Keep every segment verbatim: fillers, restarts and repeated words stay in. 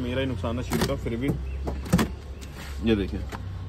मेरा ही नुकसान है शीट का, फिर भी ये देखिए,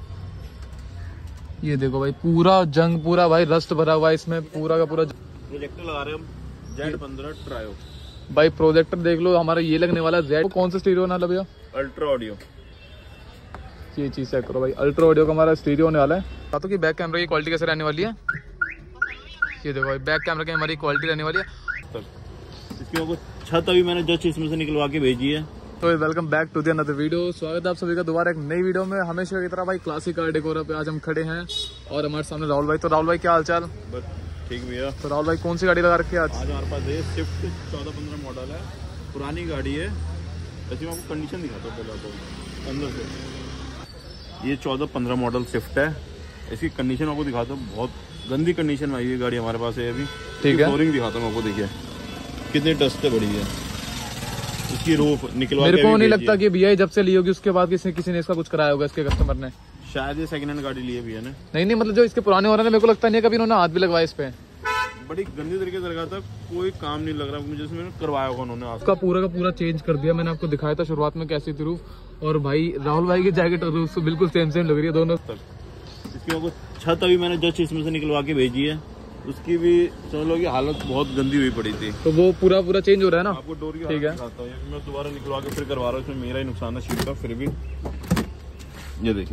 ये देखो भाई पूरा जंग, पूरा भाई रस्ट भरा हुआ है इसमें, पूरा का पूरा। प्रोजेक्टर लगा रहे हैं हम जेड पंद्रह ट्रायो भाई। प्रोजेक्टर देख लो हमारा ये लगने वाला जेड, कौन सा स्टीरियो वाला भैया? Ultra audio. ये चीज चेक करो भाई, अल्ट्रा ऑडियो का हमारा स्टीरियो होने वाला है। बातों की बैक कैमरा की क्वालिटी कैसे रहने वाली है, ये देखो भाई बैक कैमरा की हमारी क्वालिटी रहने वाली है। इसकी आपको छत अभी मैंने जस्ट इसमें से निकलवा के भेजी है। तो welcome back to the another video. स्वागत है आप सभी का दोबारा एक नई वीडियो में। हमेशा की तरह भाई क्लासिक कार डेकोर पे आज हम खड़े हैं और हमारे सामने राहुल भाई। तो राहुल भाई क्या हाल चाल? बस ठीक भैया। तो राहुल भाई कौन सी गाड़ी लगा रखी है आज? आज हमारे पास है स्विफ्ट चौदह पंद्रह मॉडल है, पुरानी गाड़ी है। वैसे मैं आपको कंडीशन दिखाता हूँ पहले आपको अंदर से। ये चौदह पंद्रह मॉडल स्विफ्ट है, इसकी कंडीशन आपको दिखाता हूँ। बहुत गंदी कंडीशन में आई है गाड़ी हमारे पास है अभी। ठीक है, फ्लोरिंग दिखाता हूँ आपको, देखिए कितनी डस्ट है, बड़ी है। इसकी रूफ निकलवा मेरे को नहीं लगता कि भैया जब से ली होगी उसके बाद किसी किसी ने इसका कुछ कराया होगा इसके कस्टमर ने। शायद ये सेकंड हैंड गाड़ी ली है भैया ने। नहीं नहीं, मतलब जो इसके पुराने हो रहे हैं मेरे को लगता नहीं है कभी इन्होंने हाथ भी लगवाया इस पे। बड़ी गंदी तरीके से लगा था, कोई काम नहीं लग रहा मुझे इसमें करवाया होगा उन्होंने। उसका पूरा का पूरा चेंज कर दिया, मैंने आपको दिखाया था शुरुआत में कैसी थी रूफ। और भाई राहुल भाई की जैकेट और रूफ बिल्कुल सेम सेम लग रही है दोनों तक। इसकी आपको छत अभी मैंने जस्ट इसमें से निकलवा के भेजी है, उसकी भी समझ लो कि हालत बहुत गंदी हुई पड़ी थी। तो वो पूरा पूरा चेंज हो रहा है ना। आपको डोर की ठीक है, दिखाता हूं, मैं दोबारा निकलवा के फिर करवा रहा हूँ। इसमें मेरा ही नुकसान है शीट का, फिर भी ये देखिए,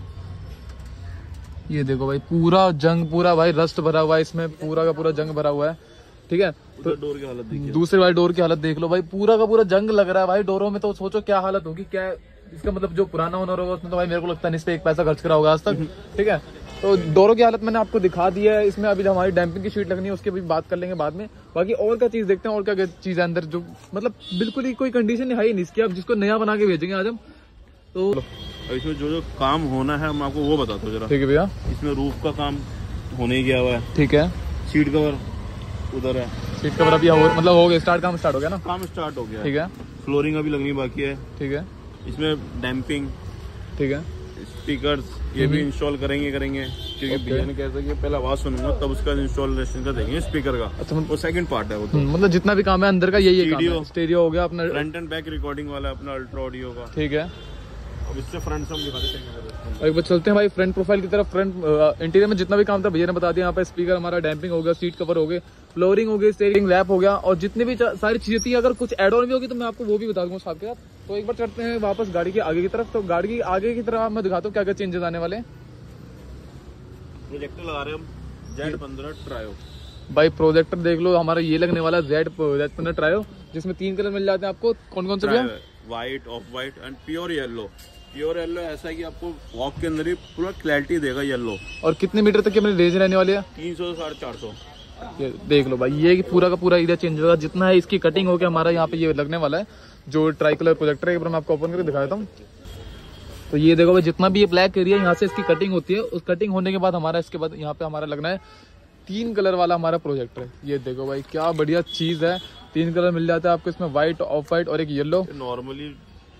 ये देखो भाई पूरा जंग, पूरा भाई रस्ट भरा हुआ है इसमें, पूरा का पूरा जंग भरा हुआ है। ठीक है, तो डोर की हालत देखिए, दूसरे वाले डोर की हालत देख लो भाई, पूरा का पूरा जंग लग रहा है भाई डोरों में। तो सोचो क्या हालत होगी। क्या इसका मतलब जो पुराना ओनर होगा उसने तो भाई मेरे को लगता है इस पे एक पैसा खर्च करा होगा आज तक। ठीक है, तो डोरों की हालत मैंने आपको दिखा दी है। इसमें अभी जो हमारी डैम्पिंग की शीट लगनी है उसकी भी बात कर लेंगे बाद में। बाकी और क्या चीज देखते हैं, और क्या चीज है अंदर जो मतलब बिल्कुल ही कोई कंडीशन है ही नहीं इसकी। आप जिसको नया बना के भेजेंगे आज हम। तो इसमें जो जो काम होना है मैं आपको वो बताता हूँ जरा। ठीक है भैया, इसमें रूफ का काम होने ही गया हुआ है। ठीक है, सीट कवर उधर है, सीट कवर अभी हो, मतलब हो गया स्टार्ट, काम स्टार्ट हो गया ना, काम स्टार्ट हो गया। ठीक है, फ्लोरिंग अभी लगनी बाकी है। ठीक है, इसमें डैम्पिंग, ठीक है, स्पीकर्स ये भी इंस्टॉल करेंगे करेंगे क्योंकि भैया ने कैसा कि पहले आवाज सुनूंगा तब उसका इंस्टॉलेशन का देखेंगे स्पीकर का। अच्छा, वो सेकंड पार्ट है वो। तो मतलब जितना भी काम है अंदर का यही है। स्टीरियो हो गया अपना, फ्रंट एंड बैक रिकॉर्डिंग वाला अपना अल्ट्रा ऑडियो का। ठीक है, अब इससे फ्रंट से हम दिखा देते हैं। एक बार चलते हैं भाई फ्रंट प्रोफाइल की तरफ। फ्रंट इंटीरियर में जितना भी काम था भैया ने बता दिया। यहाँ पे स्पीकर हमारा, डैम्पिंग हो गया, सीट कवर हो गए, फ्लोरिंग हो गई, स्टीयरिंग लैप हो गया, और जितनी भी सारी चीजें थी। अगर कुछ एड ऑन भी होगी तो मैं आपको वो भी बता दूंगा साथ के साथ। तो एक बार चलते हैं वापस गाड़ी के आगे की तरफ। तो गाड़ी की आगे की तरफ मैं दिखाता हूँ क्या क्या चेंजेस आने वाले हैं। प्रोजेक्टर लगा रहे हैं हम जेड पंद्रह ट्रायो भाई। प्रोजेक्टर देख लो हमारा ये लगने वाला जेड जेड पंद्रह ट्रायो, जिसमें तीन कलर मिल जाते हैं आपको। कौन कौन से भैया? White, off white and pure yellow. Pure yellow ऐसा है कि आपको वॉक के अंदर ही पूरा क्लैरिटी देगा येलो। और कितने मीटर तक की अपनी रेंज रहने वाली है? तीन सौ साढ़े चार सौ। ये देख लो भाई, ये पूरा का पूरा एरिया चेंज होगा। जितना है इसकी कटिंग होकर हमारा यहाँ पे ये लगने वाला है जो ट्राई कलर प्रोजेक्टर है। एक बार मैं आपको ओपन करके दिखा देता हूँ। तो ये देखो भाई, जितना भी ये ब्लैक एरिया यहाँ से इसकी कटिंग होती है, उस कटिंग होने के बाद हमारा इसके बाद यहाँ पे हमारा लगना है तीन कलर वाला हमारा प्रोजेक्टर है। ये देखो भाई क्या बढ़िया चीज है, तीन कलर मिल जाता है आपको इसमें, व्हाइट, ऑफ व्हाइट और एक येलो। नॉर्मली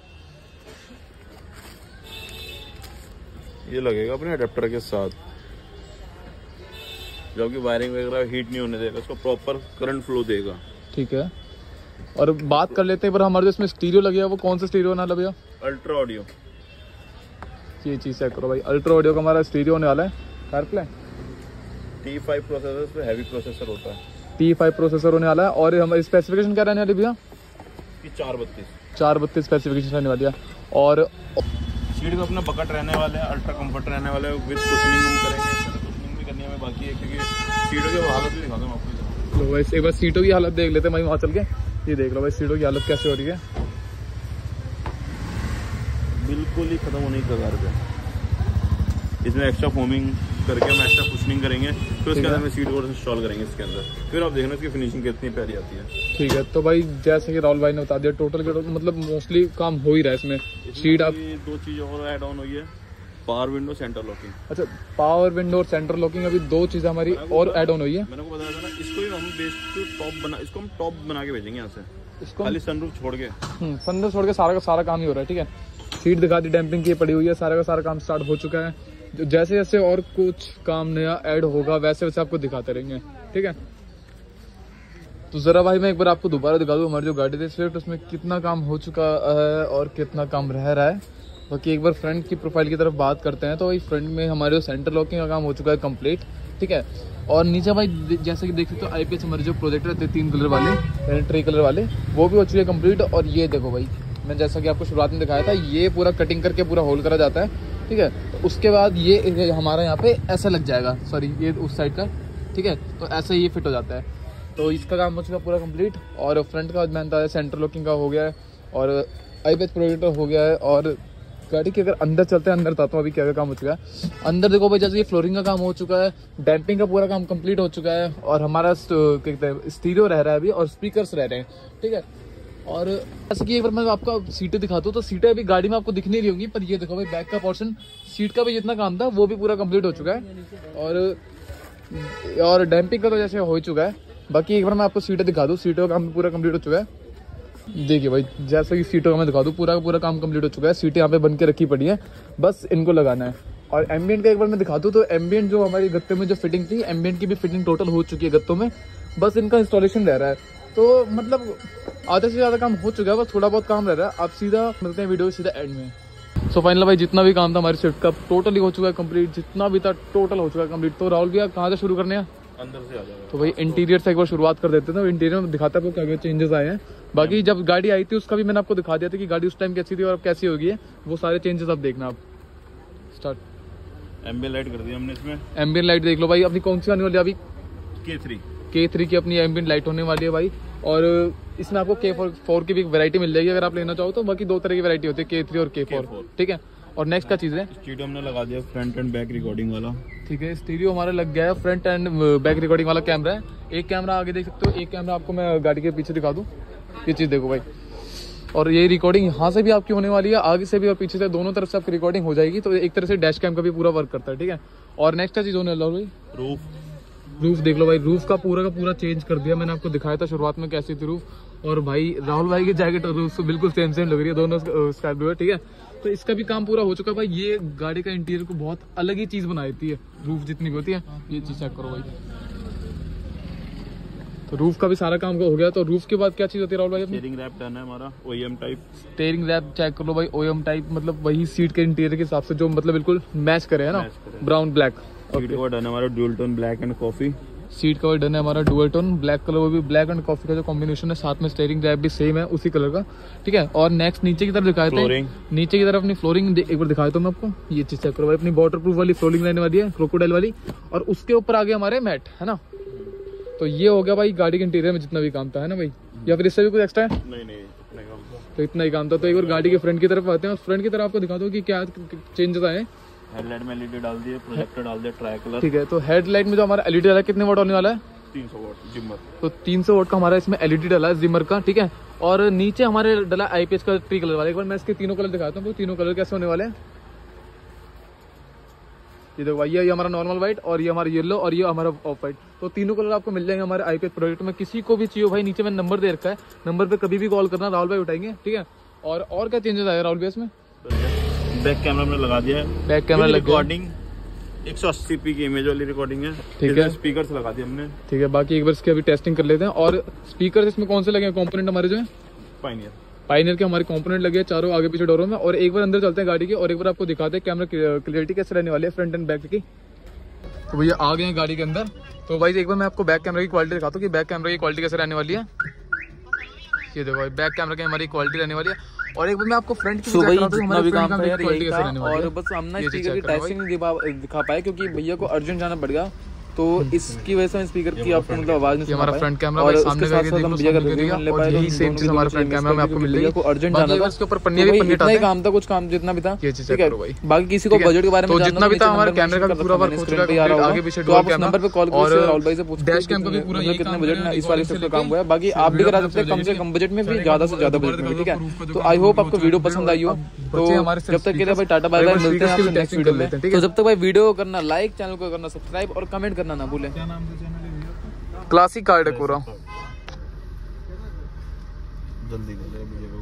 ये लगेगा अपने अडेप्टर के साथ, जबकि वायरिंग वगैरह हीट नहीं होने देगा, इसको प्रॉपर करंट फ्लो देगा। ठीक है, और बात कर लेते हैं पर हमारे जो इसमें स्टीरियो लगे वो कौन सा स्टीरियो होने वाला भैया? Ultra audio. ये चीज चेक करो भाई, अल्ट्रा ऑडियो का हमारा स्टीरियो होने वाला है। कारप्ले टी फाइव प्रोसेसर पे हैवी प्रोसेसर होता है। टी फाइव प्रोसेसर होने वाला है। और हमारी स्पेसिफिकेशन क्या रहने वाली भैया? चार बत्तीस चार बत्तीस स्पेसिफिकेशन रहने वाली है। और सीट का अपना बकट रहने वाले हैं, अल्ट्रा कंफर्ट रहने वाले हैं, विद कुशनिंग हम करेंगे। कुशनिंग भी करनी हमें बाकी है क्योंकि सीटों की हालत भी दिखाता हूं आपको। लो वैसे एक बार सीटों की हालत देख लेते हैं भाई वहां चल के। ये देख लो भाई सीटों की हालत कैसे हो रही है, बिल्कुल ही खत्म होने की कगार पे। इसमें एक्स्ट्रा फोमिंग करके हम एक्स्ट्रा कुशनिंग करेंगे, फिर उसके बाद हमें सीट और इंस्टॉल करेंगे इसके अंदर। फिर आप देखना इसकी फिनिशिंग कितनी प्यारी आती है। ठीक है, तो भाई जैसे कि राहुल भाई ने बता दिया टोटल के टोटल मतलब मोस्टली काम हो ही रहा है इसमें। सीट आप दो चीजें और ऐड ऑन हुई है, पावर विंडो, सेंटर लॉकिंग। अच्छा, पावर विंडो और सेंटर लॉकिंग अभी दो चीजें हमारी और ऐड ऑन हुई है। मैंने को बताया था ना, इसको हम बेस टू टॉप बना, इसको हम टॉप बना के भेजेंगे यहाँ से, इसको खाली सनरूफ छोड़ के। सनरूफ छोड़ के सारा का सारा काम ही हो रहा है। ठीक है, सीट दिखा दी, डैम्पिंग की पड़ी हुई है, सारा का सारा काम स्टार्ट हो चुका है। जैसे जैसे और कुछ काम नया ऐड होगा वैसे वैसे आपको दिखाते रहेंगे। ठीक है, तो जरा भाई मैं एक बार आपको दोबारा दिखा दूँ हमारी जो गाड़ी थी स्विफ्ट, उसमें कितना काम हो चुका है और कितना काम रह रहा है। बाकी एक बार फ्रंट की प्रोफाइल की तरफ बात करते हैं तो भाई फ्रंट में हमारे जो सेंटर लॉकिंग का काम हो चुका है कंप्लीट, ठीक है। और नीचे भाई जैसे कि देख सकते हो आईपीएस हमारे जो प्रोजेक्टर थे तीन कलर वाले यानी ट्री कलर वाले, वो भी हो चुके हैं कंप्लीट। और ये देखो भाई मैं जैसा कि आपको शुरुआत में दिखाया था, ये पूरा कटिंग करके पूरा होल करा जाता है, ठीक है। तो उसके बाद ये हमारा यहाँ पे ऐसा लग जाएगा, सॉरी ये उस साइड का, ठीक है। तो ऐसे ये फिट हो जाता है। तो इसका काम हो चुका पूरा कंप्लीट। और फ्रंट का मैंने बताया सेंटर लॉकिंग का हो गया है और आईपीएस प्रोजेक्टर हो गया है। और गाड़ी के अगर अंदर चलते हैं, अंदर बताता हूँ अभी क्या क्या काम हो चुका है। अंदर देखो भाई जैसे ये फ्लोरिंग का काम हो चुका है, डैम्पिंग का पूरा काम कंप्लीट हो चुका है और हमारा क्या कहते हैं स्टीरियो रह रहा है अभी और स्पीकर्स रह रहे हैं, ठीक है। और जैसे कि एक बार मैं आपको सीटें दिखाता हूँ तो सीटें अभी गाड़ी में आपको दिख नहीं रही होंगी, पर ये देखो भाई बैक का पोर्शन सीट का भी जितना काम था वो भी पूरा कंप्लीट हो चुका है। और और डैम्पिंग का तो जैसे हो ही चुका है। बाकी एक बार मैं आपको सीटें दिखा दूँ, सीटों का काम पूरा कंप्लीट हो चुका है। देखिए भाई जैसा कि सीटों का मैं दिखा दूँ पूरा का पूरा काम कंप्लीट हो चुका है। सीटें यहाँ पे बन के रखी पड़ी है, बस इनको लगाना है। और एम्बियंट का एक बार मैं दिखा दूँ तो एम्बियंट जो हमारी गत्ते में जो फिटिंग थी, एम्बियंट की भी फिटिंग टोटल हो चुकी है गत्तों में, बस इनका इंस्टॉलेशन रह रहा है। तो मतलब आधे से ज़्यादा काम हो चुका है, बस थोड़ा बहुत काम रह रहा है। आप सीधा मिलते हैं वीडियो सीधा एंड में। सो फाइनल भाई जितना भी काम था हमारी स्विफ्ट का टोटली हो चुका है कंप्लीट, जितना भी था टोटल हो चुका है कंप्लीट। तो राहुल भैया कहाँ से शुरू करने हैं? अंदर से आ जाएगा। तो भाई इंटीरियर से एक बार शुरुआत कर देते हैं। इंटीरियर में दिखाता है आपको क्या क्या चेंजेस आए हैं। बाकी जब गाड़ी आई थी उसका भी मैंने आपको दिखा दिया था कि गाड़ी उस टाइम कैसी थी और अब कैसी होगी है, वो सारे चेंजेस आप देखना। आप स्टार्ट। एम्बियंट लाइट कर दी हमने इसमें। एम्बियंट लाइट देख लो भाई, अपनी कौन सी आने वाली है अभी? के थ्री के थ्री की अपनी एम्बियंट लाइट होने वाली है भाई। और इसमें आपको के फोर फोर की भी वैरायटी मिल जाएगी अगर आप लेना चाहो तो। बाकी दो तरह की वैरायटी होती है, के थ्री और के फोर, ठीक है। और नेक्स्ट क्या चीज़ है? स्टीरियो हमने लगा दिया फ्रंट एंड बैक रिकॉर्डिंग वाला, ठीक है। स्टीरियो हमारा लग गया है, फ्रंट एंड बैक रिकॉर्डिंग वाला कैमरा है। एक कैमरा आगे देख सकते हो, एक कैमरा आपको मैं गाड़ी के पीछे दिखा दूँ, ये चीज़ देखो भाई। और ये रिकॉर्डिंग यहाँ से भी आपकी होने वाली है, आगे से भी और पीछे से, दोनों तरफ से आपकी रिकॉर्डिंग हो जाएगी। तो एक तरह से डैश कैम का भी पूरा वर्क करता है, ठीक है। और नेक्स्ट क्या चीज़ होने वाला भाई? रूफ। रूफ देख लो भाई, रूफ का पूरा का पूरा चेंज कर दिया। मैंने आपको दिखाया था शुरुआत में कैसी थी रूफ। और भाई राहुल भाई की जैकेट और रूफ बिल्कुल सेम सेम लग रही है, दोनों स्काई ब्लू है, ठीक है। तो इसका भी काम पूरा हो चुका है भाई। ये गाड़ी का इंटीरियर को बहुत अलग ही चीज बना देती है, रूफ जितनी भी होती है। ये चीज चेक करो भाई, तो रूफ का भी सारा काम हो गया। तो रूफ के बाद क्या चीज होती है राहुल भाई? स्टीयरिंग रैप डन है हमारा, OEM type. Steering wrap check कर लो भाई, ओईएम टाइप, मतलब वही सीट के इंटीरियर के हिसाब से जो मतलब बिल्कुल मैच करे है ना, brown black. Seat cover done है हमारा dual tone black and coffee. Seat cover done है हमारा डुअल टोन ब्लैक कलर, वो भी ब्लैक एंड कॉफी का जो कॉम्बिनेशन है, साथ में स्टीयरिंग रैप भी सेम है उसी कलर का, ठीक है। और नेक्स्ट नीचे की तरफ दिखाए थे, नीचे की तरफ अपनी फ्लोरिंग एक बार दिखाया तो मैं आपको, ये चीज चेक करो भाई, अपनी वाटर प्रूफ वाली फ्लोरिंग रहने वाली है, क्रोकोडाइल वाली। और उसके ऊपर आ गए हमारे मैट, है ना। तो ये हो गया भाई गाड़ी के इंटीरियर में जितना भी काम था, है ना भाई, या फिर इससे भी कुछ एक्स्ट्रा है? नहीं नहीं इतना काम था। तो इतना ही काम था। तो एक बार गाड़ी के फ्रंट की तरफ आते हैं और फ्रंट की तरफ आपको दिखा दो कि क्या चेंजेस आए। हेडलाइट में एलईडी डाल दिए, प्रोजेक्टर डाल दिया ट्राई कलर, ठीक है। तो हेडलाइट में जो हमारा एलईडी डाला है कितने वाट होने वाला है? तीन सौ वाट जिमर। तो तीन सौ वाट का हमारा इसमें एलईडी डाला है जिमर का, ठीक है। और नीचे हमारे डाला आईपीएस का ट्री कलर वाला। एक बार मैं इसके तीनों कलर दिखाता हूँ, तीनों कलर कैसे होने वाले हैं। ये देखो भाई, ये हमारा नॉर्मल व्हाइट और ये हमारा येलो और ये हमारा ऑफ व्हाइट। तो तीनों कलर आपको मिल जाएंगे हमारे आईपीएस प्रोडक्ट में। किसी को भी चाहिए भाई, नीचे मैंने नंबर दे रखा है, नंबर पे कभी भी कॉल करना, राहुल भाई उठाएंगे, ठीक है। और और क्या चेंजेस आए राहुल भाई इसमें? बैक कैमरा में लगा दिया है, बैक कैमरा रिकॉर्डिंग एक सौ अस्सी पी की इमेज वाली रिकॉर्डिंग है, ठीक है। स्पीकर से लगा दिया हमने, ठीक है। बाकी एक बार इसकी अभी टेस्टिंग कर लेते हैं। और स्पीकर इसमें कौन से लगे हैं कंपोनेंट हमारे जो है? पायनियर पायनियर के हमारे कंपोनेंट लगे हैं चारों आगे पीछे डोरों में। और एक बार अंदर चलते हैं गाड़ी के और एक बार आपको दिखाते हैं कैमरा क्लियरिटी कैसे रहने वाली है फ्रंट एंड बैक की। तो भैया आ गए हैं गाड़ी के अंदर। तो भाई एक बार मैं आपको बैक कैमरा की क्वालिटी दिखाता हूँ कि बैक कैमरा की क्वालिटी कैसे रहने वाली है। ये देखो भाई, बैक कैमरा की हमारी क्वालिटी रहने वाली है। और एक बार मैं आपको फ्रंट की भाई जितना भी काम था यार यही था। और बस हम ना स्पीकर की टेस्टिंग नहीं दिखा पाए क्योंकि भैया को अर्जेंट जाना पड़ गया, तो इसकी वजह से स्पीकर की आपको मतलब आवाज नहीं सुन पाए। हमारा फ्रंट कैमरा भाई सामने का देख लो, भैया का रिव्यू ले पाए। यही सेम चीज हमारा फ्रंट कैमरा में आपको मिल रही है। को अर्जेंट जाना था, इसके ऊपर पन्नी भी पन्नी इतना ही काम था, कुछ काम जितना भी था, ठीक है भाई। बाकी किसी को बजट के बारे में तो जितना भी था हमारे कैमरे का पूरा वर्क हो चुका है, आगे पीछे डुअल कैमरा। नंबर पे कॉल और करो, राहुल भाई से पूछो डैश कैम का भी पूरा यही कितने बजट में इस वाले से काम हुआ है। बाकी आप भी करा सकते हैं कम से कम बजट में भी, ज्यादा से ज्यादा बजट में, ठीक है। तो आई होप आपको वीडियो पसंद आई हो। तो जब तक के लिए भाई टाटा बाय बाय, मिलते हैं आपसे नेक्स्ट वीडियो में। तो जब तक भाई वीडियो करना लाइक, चैनल को करना सब्सक्राइब और कमेंट करना ना भूलें। क्लासिक कार्ड है पूरा। जल्दी कर ले।